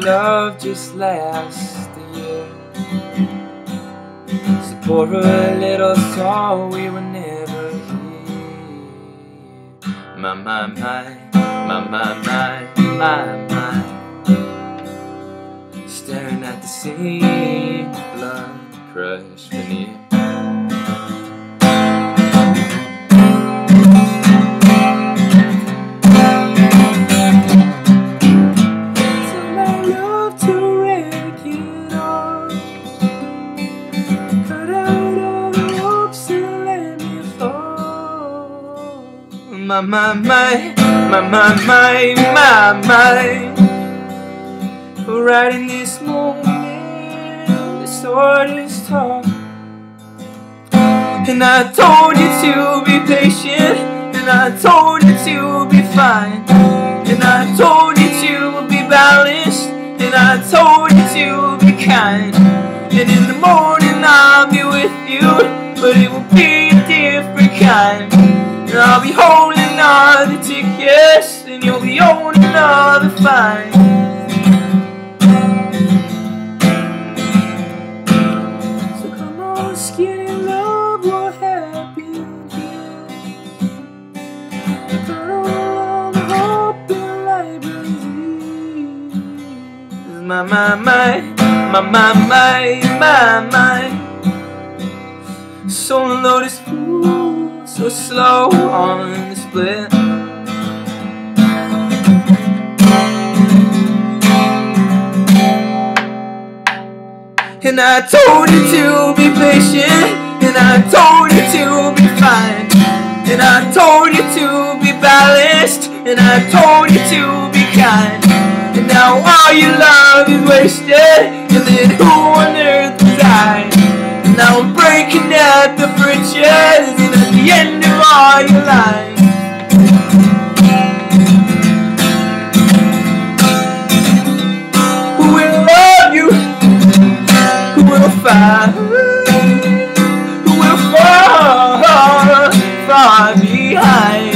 love just last a year. So pour a little salt we were never here. My, my, my, my, my, my, my, my. Staring at the same blood crushed veneer. My, my, my, my, my, my, my, my. Right in this moment, this heart is tough. And I told you to be patient, and I told you to be fine, and I told you to be balanced, and I told you to be kind. And in the morning I'll be with you, but it will be a different kind. And I'll be holding another ticket, and you'll be owning another fine. So come on, skinny love, what happened here? Turn on the hope and light brings my, my, my, my, my, my, my. So low this fool, so slow on the split. And I told you to be patient, and I told you to be fine, and I told you to be balanced, and I told you to be kind. And now all your love is wasted, and then who on earth was I? And now I'm breaking at the bridges, and at the end of all your life. Who will love you? Who will find? Who will fall far behind?